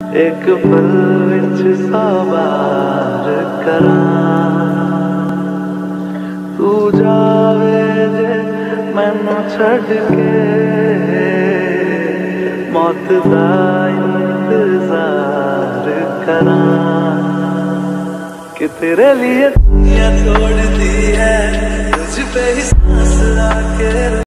एक पल विच 100 बार करां तू जावे जे मैनू छड़ के मौत दा इंतजार करां कि तेरे लिए दुनिया तोड़ दी है तुझ पे ही सांस आके